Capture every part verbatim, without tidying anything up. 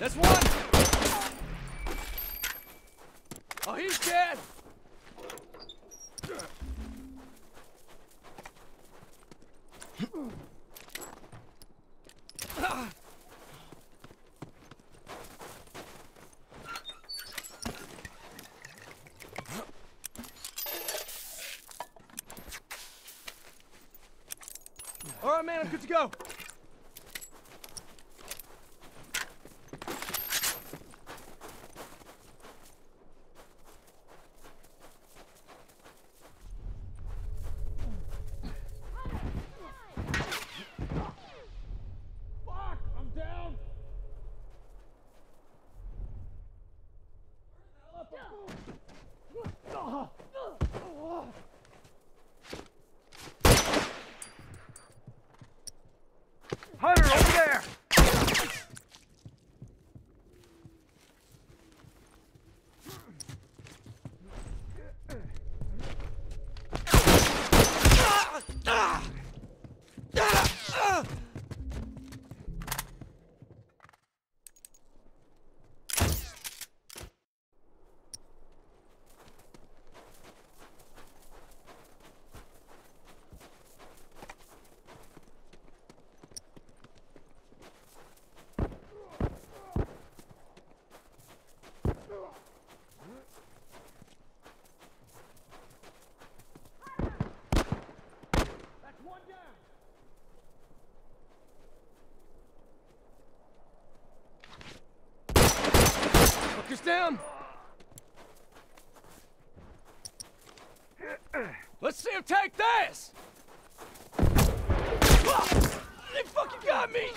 That's one! Oh, he's dead! All right, man, I'm good to go. Fuck, I'm down. Hunter, over there! One down. Fuckers down. Let's see him take this. They fucking got me.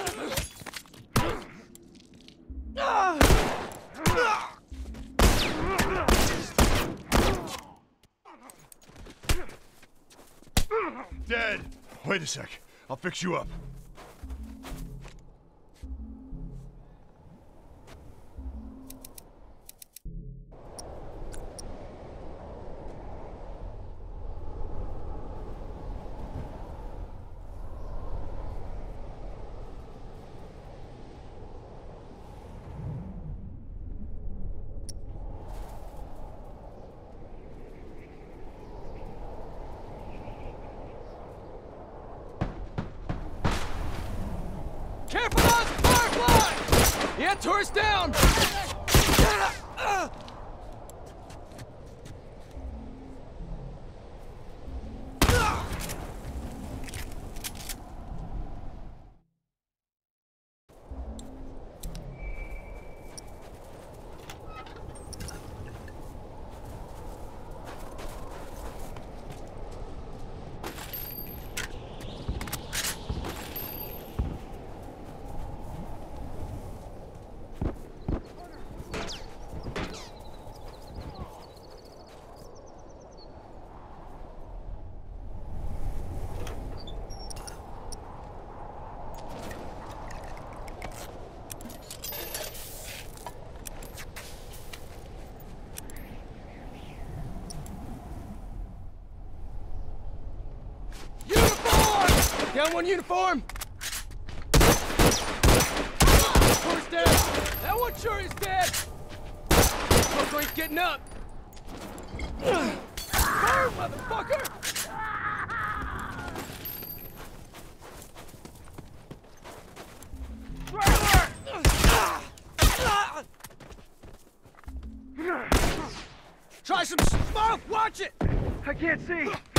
Dead! Wait a sec. I'll fix you up. Careful, Oz! Firefly! Yeah, tourist down! Down one uniform! Tourist down! That one sure is dead! Fucker ain't getting up! Fire, motherfucker! Try some smoke! Watch it! I can't see.